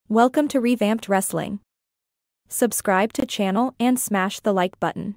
Welcome to Revamped Wrestling. Subscribe to channel and smash the like button.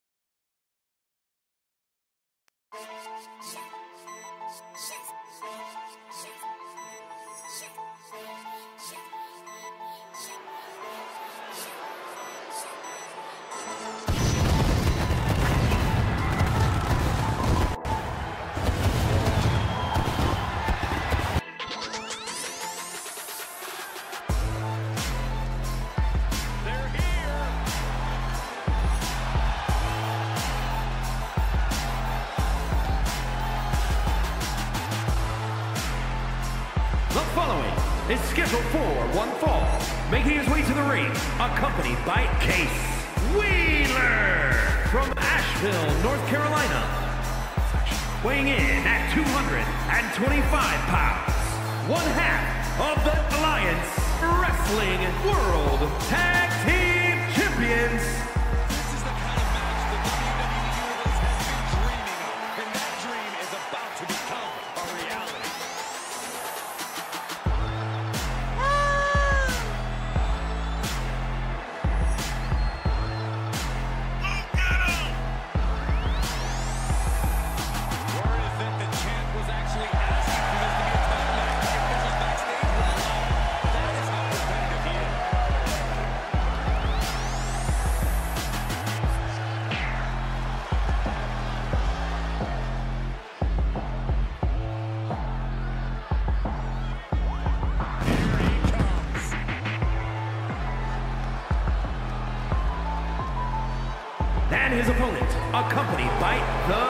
The following is scheduled for one fall, making his way to the ring, accompanied by Case Wheeler from Asheville, North Carolina, weighing in at 225 pounds, one half of the Alliance Wrestling World Tag Team Champions. This is the kind of match the WWE Universe has been dreaming of, and that dream is about to become a reality. Word is that the champ was actually asking for this to be a title match. The officials backstage were alone. That is how competitive he is. Here he comes. And his opponent, accompanied by the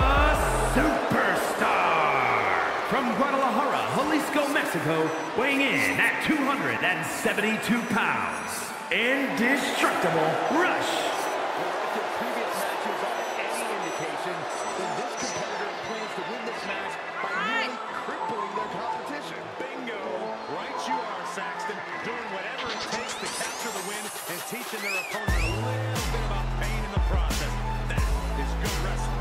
Superstar from Guadalajara, Jalisco, Mexico, weighing in at 272 pounds, Indestructible Rush. If the previous matches are any indication, then this competitor plans to win this match by really crippling their competition. Bingo! Right you are, Saxton, doing whatever it takes to capture the win and teaching their opponent a little bit about pain in the process. That is good wrestling.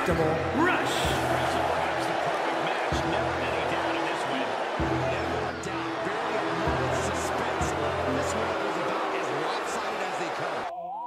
indestructible Rush. Perhaps the perfect match. Never any doubt in this win. Never a doubt. Barely a moment's suspense. This one was about as lopsided as they come.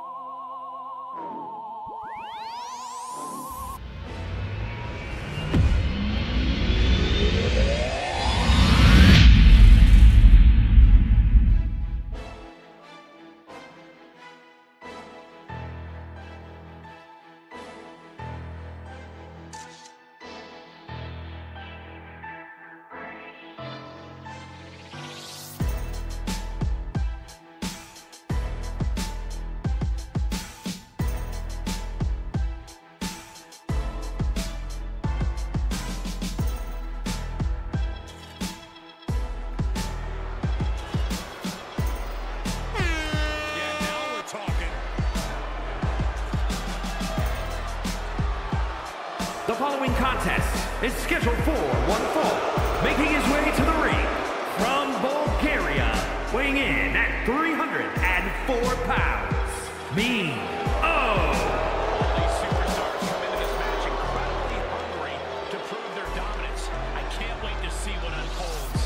The following contest is scheduled for one fall, making his way to the ring from Bulgaria, weighing in at 304 pounds, Mean O. These superstars come into this match incredibly hungry to prove their dominance. I can't wait to see what unfolds.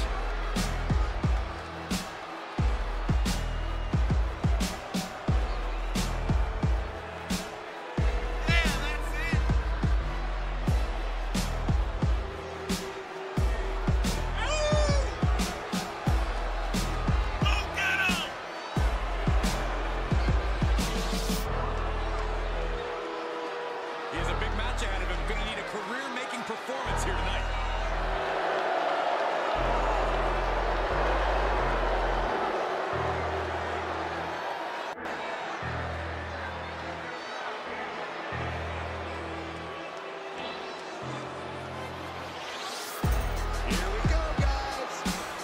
He has a big match ahead of him. Going to need a career-making performance here tonight. Here we go, guys.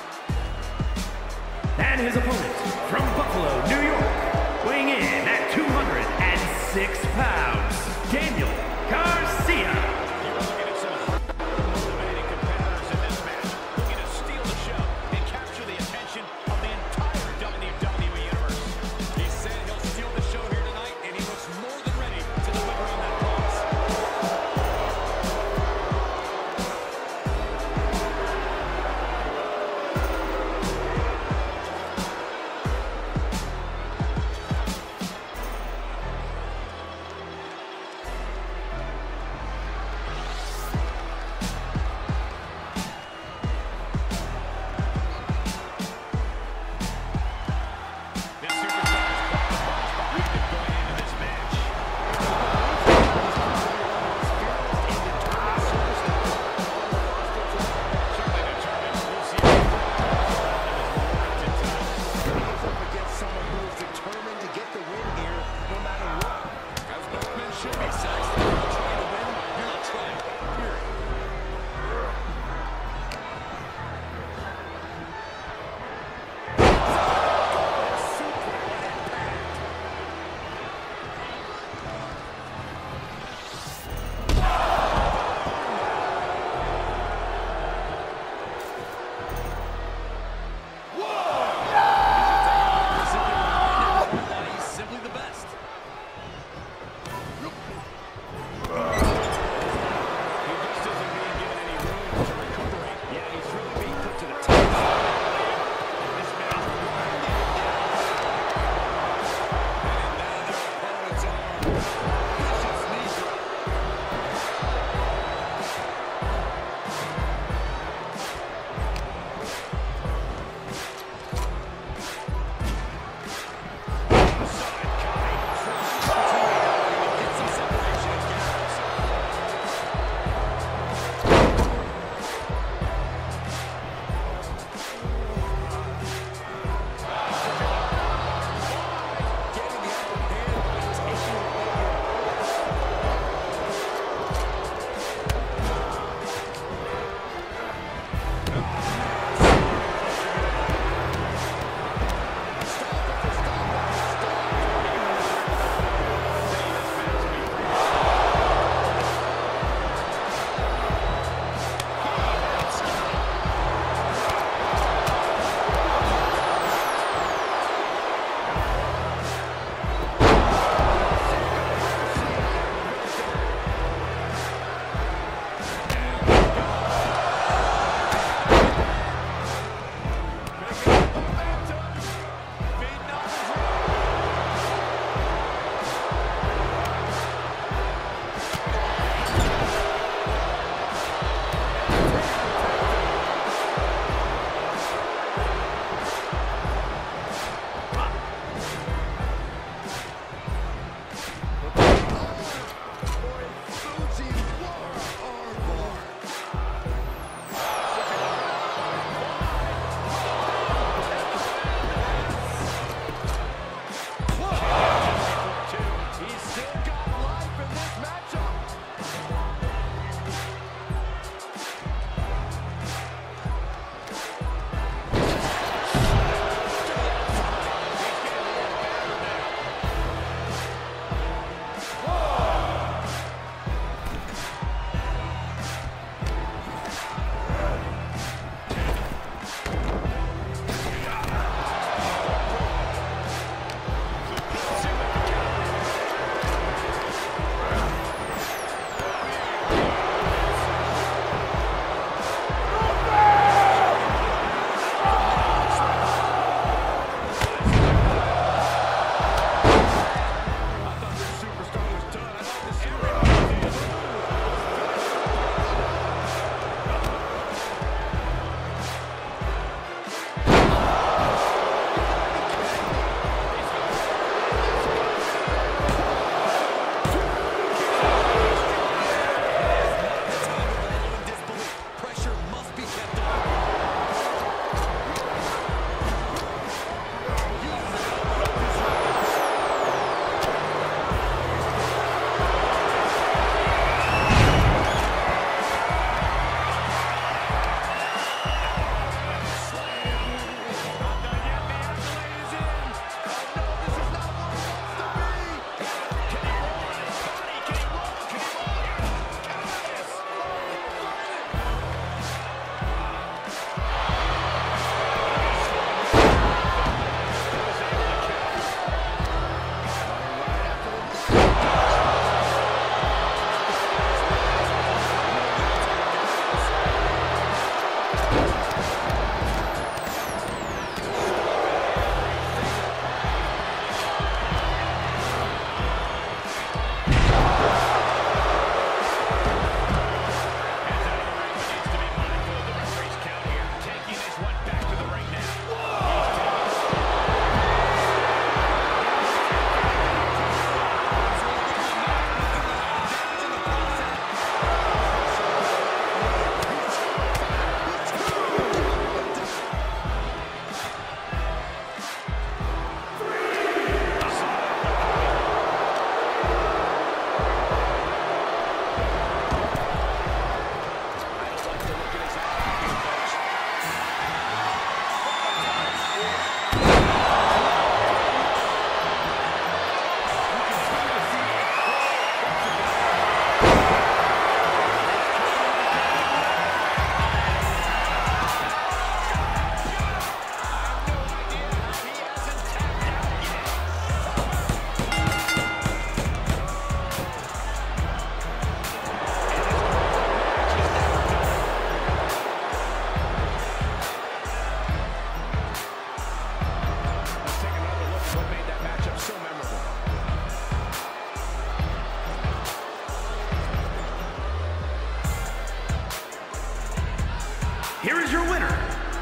And his opponent from Buffalo, New York, weighing in at 206 pounds, Daniel Garcia. You're looking at some motivating competitors in this match, looking to steal the show and capture the attention of the entire WWE Universe. He said he'll steal the show here tonight, and he looks more than ready to deliver on that promise.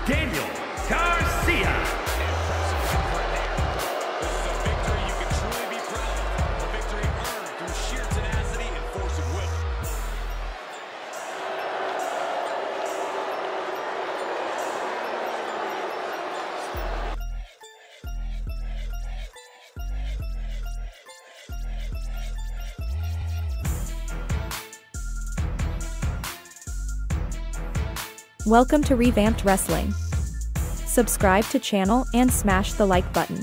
Daniel Garcia. This is a victory you can truly be proud of. A victory earned through sheer tenacity and force of will. Welcome to Revamped Wrestling. Subscribe to channel and smash the like button.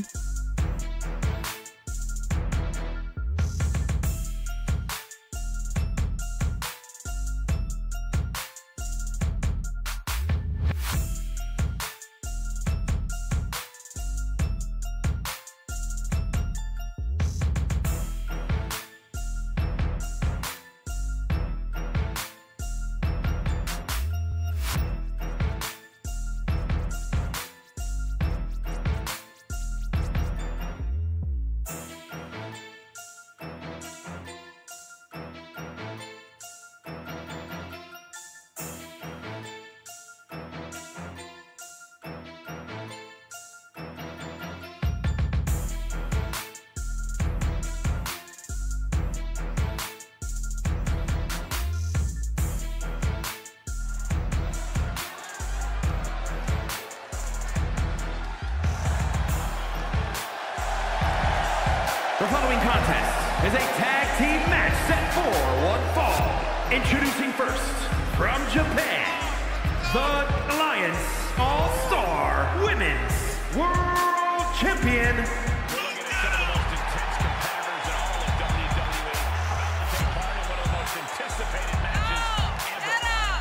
The following contest is a tag team match set for one fall. Introducing first, from Japan, the Alliance All-Star Women's World Champion. We're looking at some of the most intense competitors in all of WWE. About to take part in one of the most anticipated matches ever.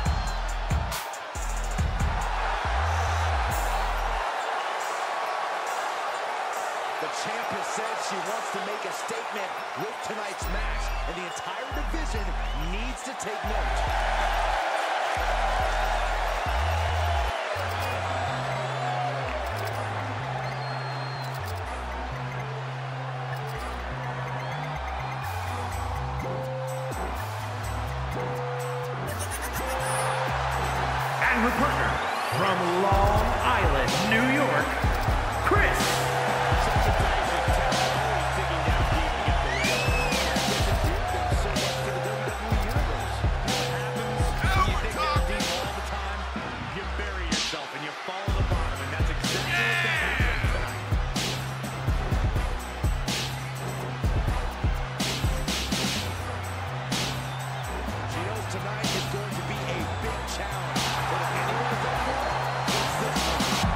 The champ has said she wants to make a statement with tonight's match, and the entire division needs to take note. And her partner, from Long Island, New York, Chris. Such a dynamic talent, always digging down deep to get the win. Doesn't do them so much to the WWE Universe. What happens when you dig down deep all the time? You bury yourself and you fall to the bottom, and that's exactly what that happened tonight. She knows tonight is going to be a big challenge. But if anyone is up for it, it's this one.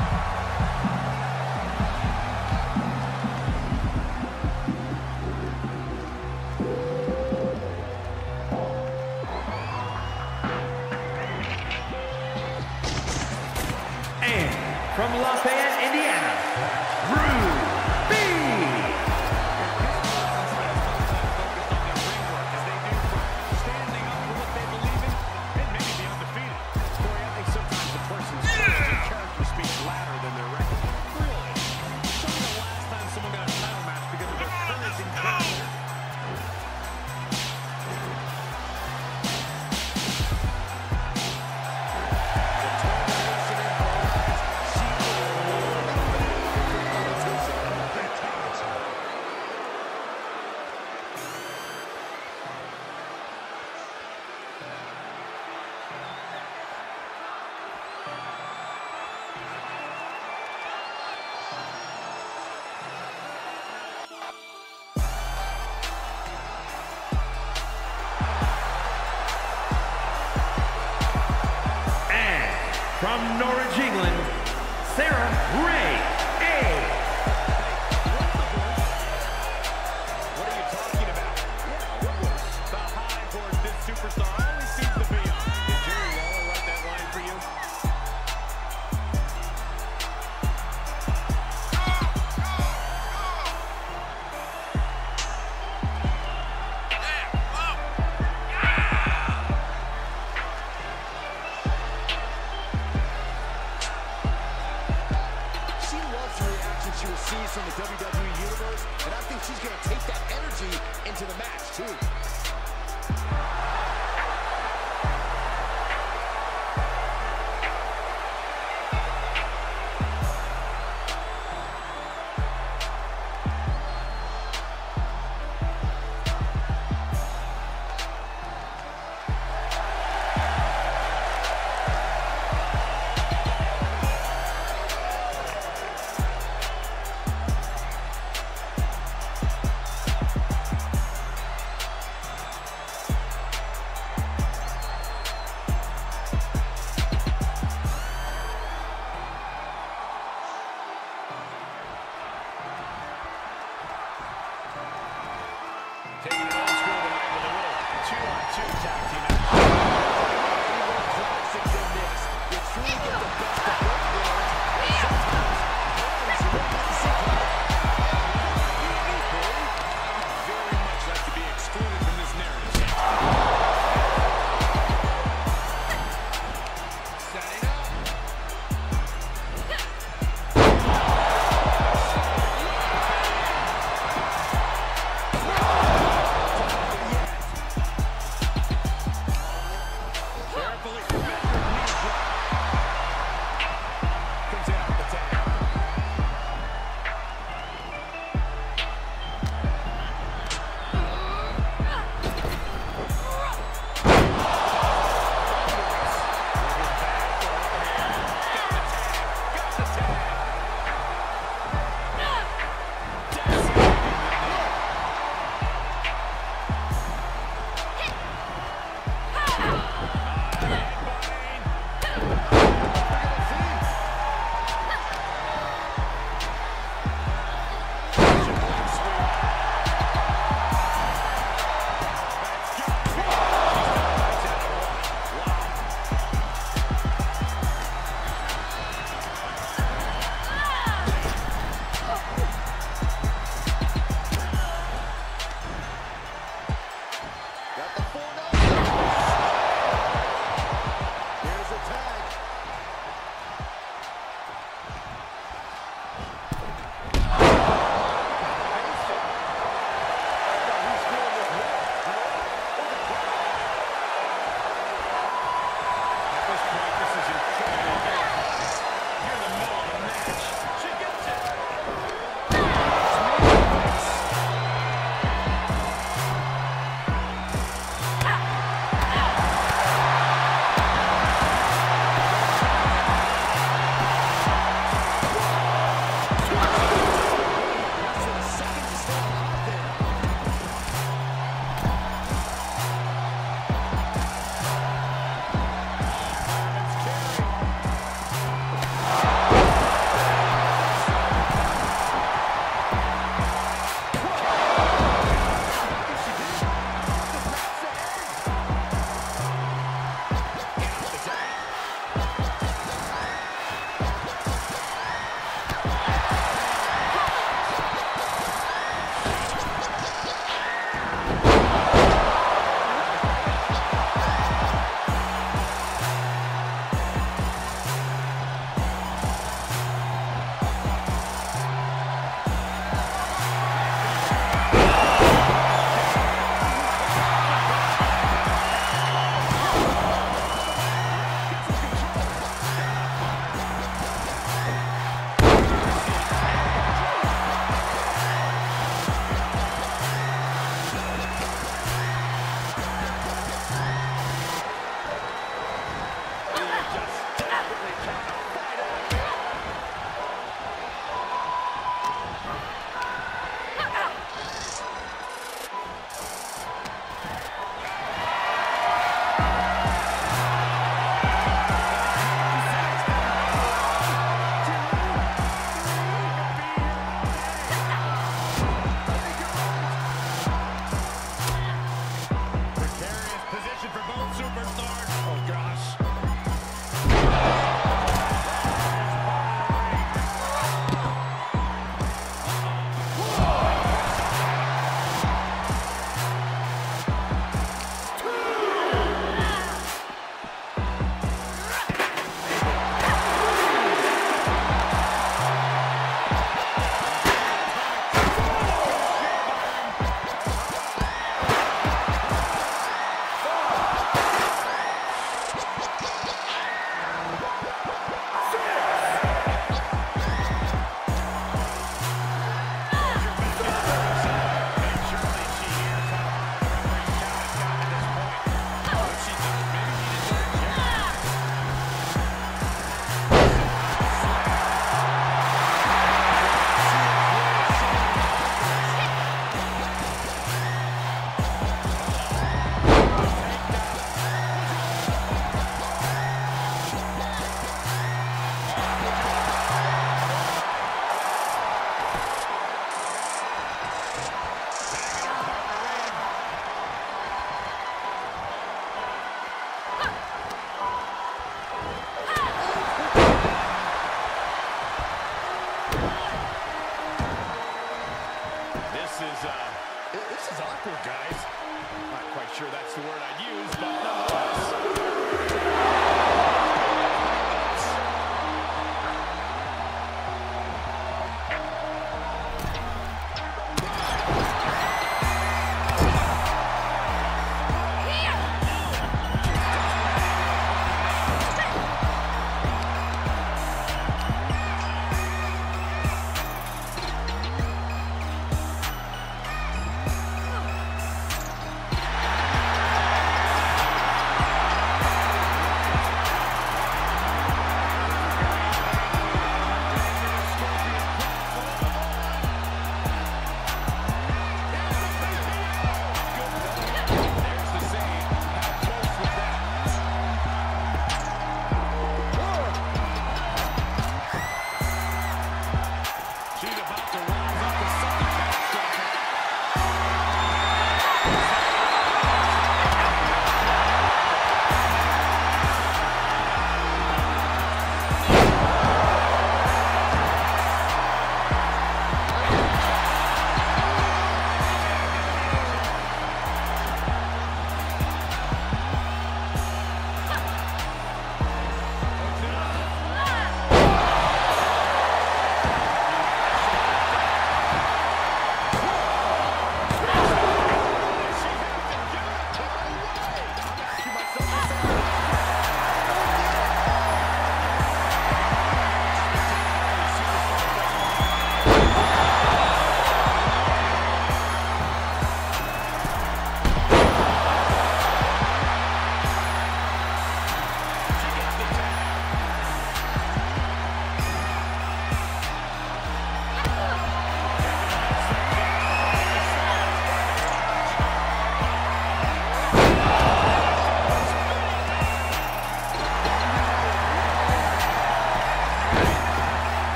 And from Lafayette, Indiana, Drew B. From Norwich, England, Sarah Ray A. What are you talking about? Yeah, what was the high horse this superstar always seems to be on? Did Jerry Lawler write that line for you? She receives from the WWE Universe, and I think she's going to take that energy into the match, too.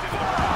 5-0.